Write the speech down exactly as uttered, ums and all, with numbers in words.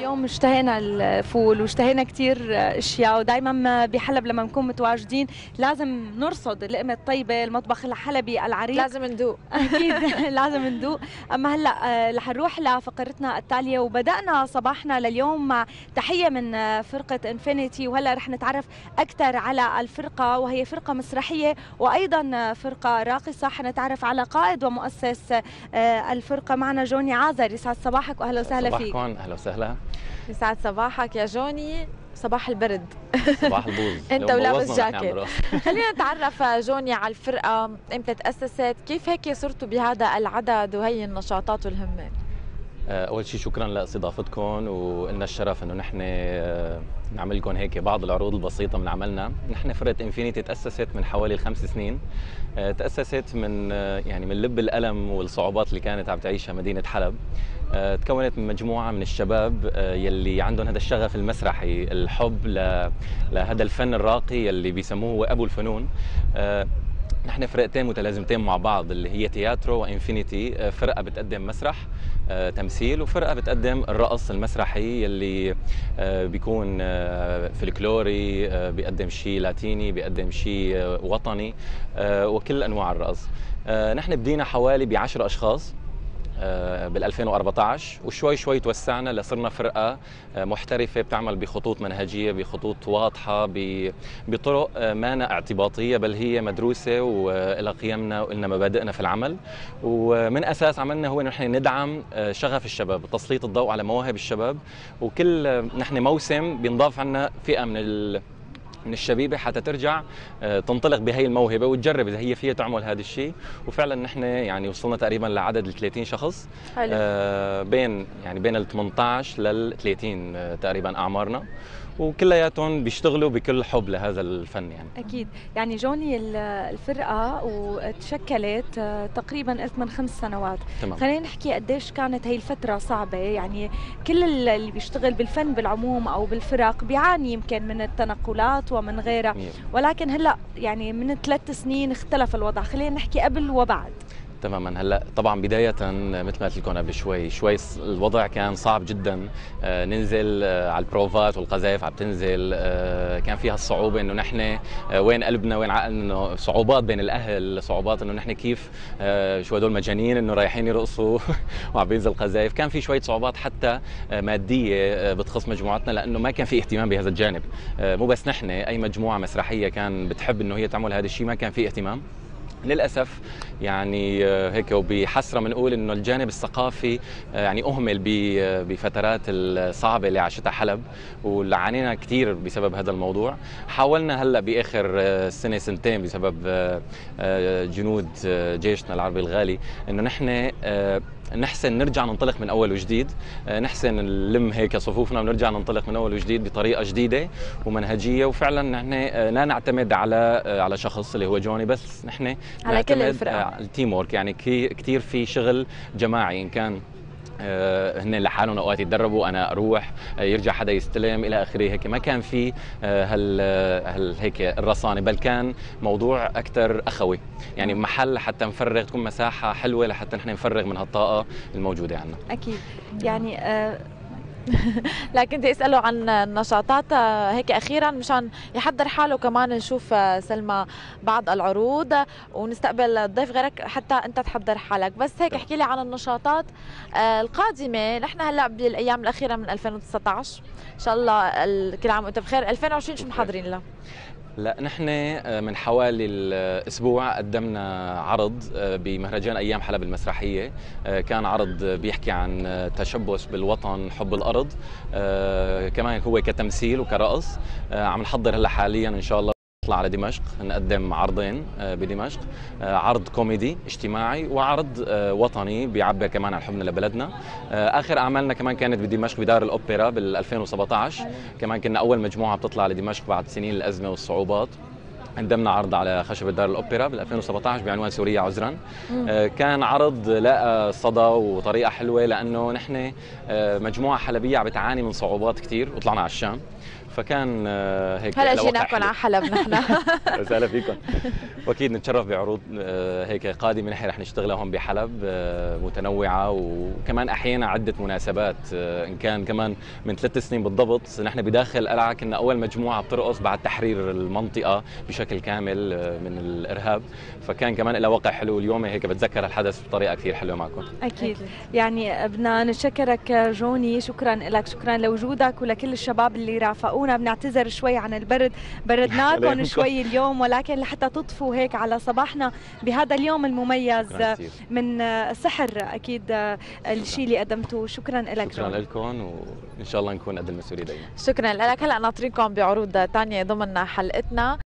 اليوم اشتهينا الفول واشتهينا كثير اشياء، ودائما بحلب لما نكون متواجدين لازم نرصد اللقمه الطيبه، المطبخ الحلبي العريق لازم ندوق. اكيد لازم ندوق. اما هلا رح نروح لفقرتنا التاليه، وبدانا صباحنا لليوم مع تحيه من فرقه انفينيتي، وهلا رح نتعرف اكثر على الفرقه، وهي فرقه مسرحيه وايضا فرقه راقصه. حنتعرف على قائد ومؤسس الفرقه. معنا جوني عازر. يسعد صباحك واهلا وسهلا فيك. صباحكم، اهلا وسهلا. يسعد صباحك يا جوني. صباح البرد. صباح البوز. انت ولابس جاكيت. خلينا نتعرف جوني على الفرقه، امتى تاسست، كيف هيك صرتوا بهذا العدد وهي النشاطات والهمه؟ اول شيء شكرا لاستضافتكم، وإلنا الشرف انه نحن نعمل لكم هيك بعض العروض البسيطه من عملنا. نحن فرقه انفينيتي تاسست من حوالي الخمس سنين. تاسست من يعني من لب الالم والصعوبات اللي كانت عم تعيشها مدينه حلب. تكونت من مجموعه من الشباب يلي عندهم هذا الشغف المسرحي، الحب لهذا الفن الراقي يلي بيسموه هو ابو الفنون. نحن فرقتين متلازمتين مع بعض اللي هي تياترو وانفينيتي، فرقه بتقدم مسرح تمثيل، وفرقه بتقدم الرقص المسرحي يلي بيكون فلكلوري، بيقدم شيء لاتيني، بيقدم شيء وطني، وكل انواع الرقص. نحن بدينا حوالي بعشر اشخاص بال ألفين وأربعة عشر، وشوي شوي توسعنا لصرنا فرقه محترفه بتعمل بخطوط منهجيه، بخطوط واضحه، بطرق ما اعتباطيه بل هي مدروسه والى قيمنا والنا مبادئنا في العمل. ومن اساس عملنا هو انه نحن ندعم شغف الشباب، تسليط الضوء على مواهب الشباب، وكل نحن موسم بينضاف عنا فئه من ال من الشبيبه حتى ترجع تنطلق بهي الموهبه وتجرب اذا هي فيها تعمل هذا الشيء. وفعلا نحن يعني وصلنا تقريبا لعدد ال ثلاثين شخص. حلو. آه بين يعني بين ال ثمانية عشر لل ثلاثين تقريبا اعمارنا، وكلياتهم بيشتغلوا بكل حب لهذا الفن. يعني اكيد. يعني جوني الفرقه وتشكلت تقريبا قلت من خمس سنوات. تمام. خلينا نحكي قديش كانت هي الفتره صعبه. يعني كل اللي بيشتغل بالفن بالعموم او بالفرق بيعاني يمكن من التنقلات ومن غيرها، ولكن هلا يعني من ثلاث سنين اختلف الوضع. خلينا نحكي قبل وبعد. تماما. هلا طبعا بدايه مثل ما قلت لكم قبل شوي شوي الوضع كان صعب جدا. آه ننزل آه على البروفات والقذائف عم تنزل، آه كان فيها الصعوبه انه نحن آه وين قلبنا وين عقلنا، صعوبات بين الاهل، صعوبات انه نحن كيف آه شو هدول مجانين انه رايحين يرقصوا وعم بينزل قذائف. كان في شويه صعوبات حتى آه ماديه آه بتخص مجموعتنا، لانه ما كان في اهتمام بهذا الجانب. آه مو بس نحن، اي مجموعه مسرحيه كان بتحب انه هي تعمل هذا الشيء ما كان في اهتمام للأسف. يعني هيك وبحسرة بنقول إنه الجانب الثقافي يعني أهمل بفترات الصعبة اللي عاشتها حلب، واللي عانينا كثير بسبب هذا الموضوع. حاولنا هلا بآخر سنة سنتين بسبب جنود جيشنا العربي الغالي إنه نحن نحسن نرجع ننطلق من اول وجديد، نحسن نلم هيك صفوفنا ونرجع ننطلق من اول وجديد بطريقه جديده ومنهجيه. وفعلا نحن لا نعتمد على على شخص اللي هو جوني بس، نحن على كل الفرقه التيم وورك. يعني كثير في شغل جماعي، ان كان هن لحالهم اوقات يتدربوا، انا اروح يرجع حدا يستلم الى اخره. هيك ما كان في هال هال هيك الرصانه، بل كان موضوع اكثر اخوي. يعني محل حتى نفرغ، تكون مساحه حلوه لحتى نحن نفرغ من هالطاقه الموجوده عندنا. اكيد. يعني آه لكن بدي اساله عن النشاطات هيك اخيرا مشان يحضر حاله كمان نشوف سلمى بعض العروض ونستقبل ضيف غيرك حتى انت تحضر حالك. بس هيك احكي لي عن النشاطات القادمه. نحن هلا بالايام الاخيره من ألفين وتسعة عشر ان شاء الله كل عام وانت بخير. ألفين وعشرين شو محضرين له؟ لا نحن من حوالي الاسبوع قدمنا عرض بمهرجان ايام حلب المسرحيه. كان عرض بيحكي عن تشبث بالوطن، حب الارض، كمان هو كتمثيل وكرقص. عم نحضر هلا حاليا ان شاء الله نطلع على دمشق نقدم عرضين بدمشق، عرض كوميدي اجتماعي وعرض وطني بيعبر كمان عن حبنا لبلدنا. اخر اعمالنا كمان كانت بدمشق بدار الاوبرا بال ألفين وسبعة عشر. كمان كنا اول مجموعه بتطلع لدمشق بعد سنين الازمه والصعوبات. قدمنا عرض على خشبة دار الأوبرا بال ألفين وسبعطعش بعنوان سوريا عذرا. كان عرض لقى صدى وطريقة حلوة، لأنه نحن مجموعة حلبية عم بتعاني من صعوبات كتير وطلعنا على الشام، فكان هيك هلا جيناكم على حلب نحن. وسهلا فيكم. واكيد نتشرف بعروض هيك قادمه نحن رح نشتغلها هون بحلب متنوعه، وكمان احيانا عده مناسبات، ان كان كمان من ثلاث سنين بالضبط نحن بداخل القلعه كنا اول مجموعه بترقص بعد تحرير المنطقه بشكل كامل من الارهاب، فكان كمان لها وقع حلو. اليوم هيك بتذكر الحدث بطريقه كثير حلوه معكم. اكيد. يعني بدنا نشكرك جوني، شكرا لك، شكرا لوجودك ولكل الشباب اللي رافقونا. بنعتذر شوي عن البرد، بردناكم شوي اليوم، ولكن لحتى تطفوا هيك على صباحنا بهذا اليوم المميز من سحر اكيد الشيء اللي قدمتوه. شكرا لك. شكرا لكم، وان شاء الله نكون قد المسؤوليه دائما. شكرا لك. هلا ناطرينكم بعروض ثانيه ضمن حلقتنا.